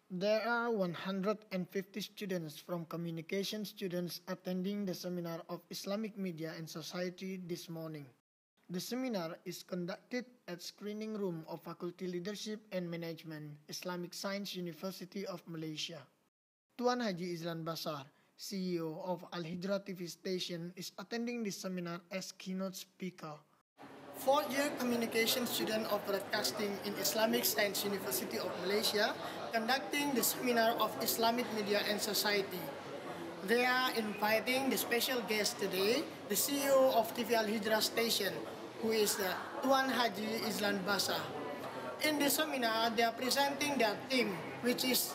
There are 150 students from communication students attending the seminar of Islamic Media and Society this morning. The seminar is conducted at Screening Room of Faculty Leadership and Management, Islamic Science University of Malaysia. Tuan Haji Izlan Basar, CEO of Al Hijrah TV station, is attending this seminar as keynote speaker. Fourth-year communication student of broadcasting in Islamic Science University of Malaysia conducting the seminar of Islamic Media and Society. They are inviting the special guest today, the CEO of TV Al Hijrah station, who is Tuan Haji Izlan Basar. In the seminar, they are presenting their theme, which is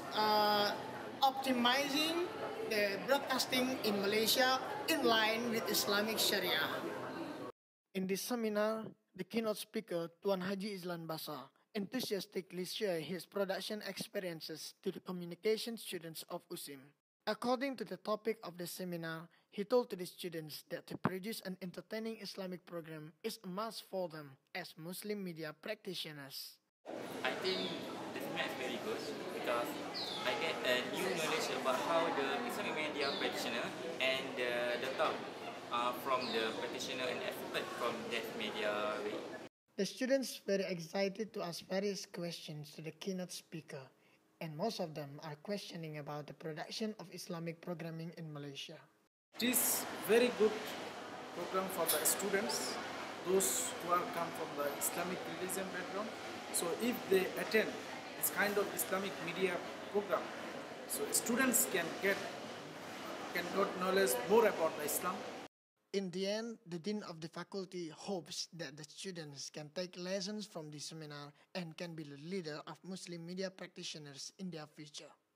optimizing the broadcasting in Malaysia in line with Islamic Sharia. In this seminar, the keynote speaker, Tuan Haji Izlan Basar, enthusiastically shared his production experiences to the communication students of USIM. According to the topic of the seminar, he told to the students that to produce an entertaining Islamic program is a must for them as Muslim media practitioners. I think the seminar is very good because I get a new knowledge about how the Islamic media practitioner and the talk from the practitioner and expert from that media way. The students very excited to ask various questions to the keynote speaker, and most of them are questioning about the production of Islamic programming in Malaysia. It is very good program for the students, those who are come from the Islamic religion background. So if they attend this kind of Islamic media program, so students can get knowledge more about the Islam. In the end, the Dean of the faculty hopes that the students can take lessons from this seminar and can be the leader of Muslim media practitioners in their future.